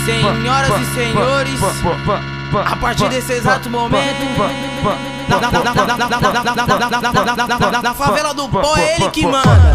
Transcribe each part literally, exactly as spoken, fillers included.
Senhoras e senhores, a partir desse exato momento, na, na, na, na, na, na, na, na, na favela do pó é ele que manda.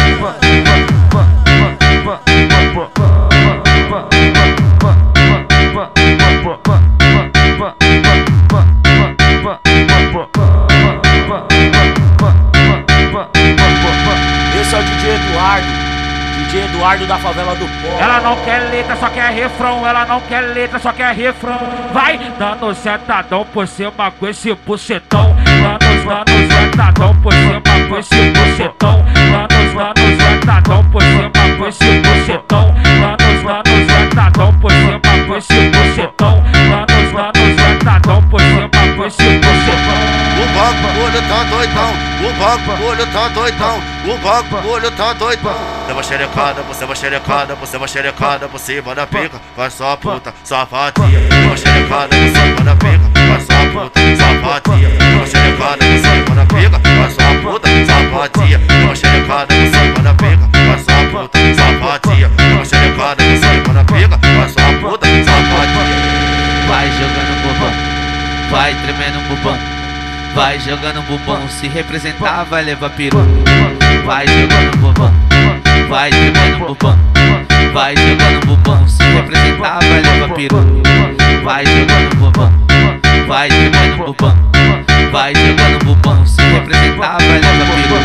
Esse é o D J Eduardo, D J Eduardo da favela do pó. Ela não quer letra, só quer refrão. Ela não quer letra, só quer refrão. Vai dando sentadão por cima com esse bucetão. Dando, dando sentadão por cima com esse bucetão. Dando, dando sentadão por cima com esse bucetão. Dando, dando sentadão por cima com esse bucetão. Dando, dando sentadão por cima com esse bucetão. O bagulho tá doidão, o bagulho tá doidão, o bagulho tá doidão. Você vai xerecada, você vai xerecada, você vai xerecada por cima da pica, vai só puta, safadinha. Você vai xerecada por cima da pica, vai só puta, safadinha. Você vai xerecada por cima da pica, vai só puta, safadinha. Você vai xerecada por cima da pica, vai só puta, safadinha. Você vai xerecada por cima da pica, vai só puta, safadinha. Vai jogando bobão, vai tremendo bobão. Vai jogando bobão, se representar vai levar peru. Vai jogando bobão, vai tremendo bobão. Vai jogando bobão, se representar vai levar peru. Vai jogando bobão, vai tremendo bobão. Vai jogando bobão, se representar vai levar peru.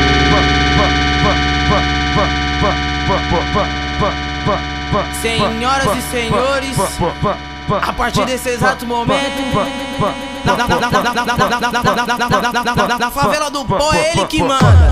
Senhoras e senhores, a partir desse exato momento, na, na, na, na, na, na, na, na, na, na favela do pó é ele que manda.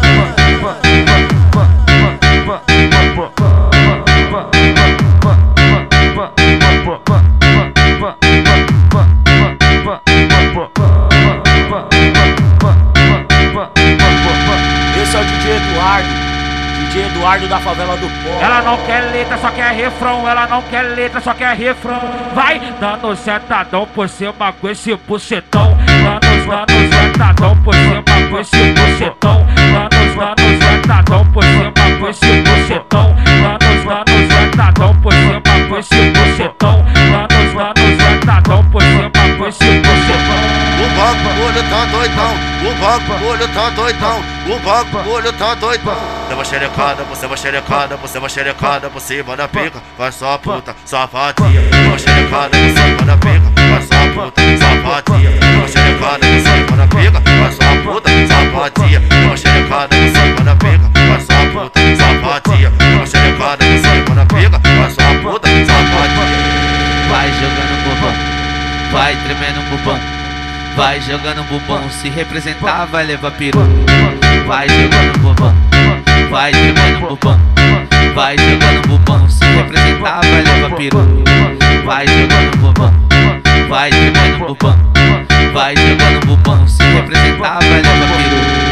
Esse é o D J Eduardo, D J Eduardo da favela do pó. Ela não quer letra, só quer refrão. Ela não quer letra, só quer refrão. Vai dando sentadão por cima com esse bucetão. Dando, dando sentadão por cima com esse bucetão. Dando, dando sentadão por cima com esse bucetão. Dando, dando sentadão por cima com esse bucetão. Dando, dando sentadão por cima com esse bucetão. O bagulho tá doidão, o bagulho tá doidão, o bagulho tá doidão. Você vai xerecada, você vai xerecada, você vai xerecada por cima da pica, vai só puta, safadinha. Você vai xerecada por cima da pica, vai só puta, safadinha. Você vai xerecada por cima da pica, vai só puta, safadinha. Você vai xerecada por cima da pica, vai só puta, safadinha. Você vai xerecada por cima da pica, vai só puta, safadinha. Vai jogando bobão, vai tremendo bobão. Vai jogando bobão, se representar vai levar peru. Vai jogando bobão, vai tremendo bobão. Vai jogando bobão, se representar vai levar peru. Vai jogando bobão, vai tremendo bobão. Vai jogando bobão, se representar vai levar peru.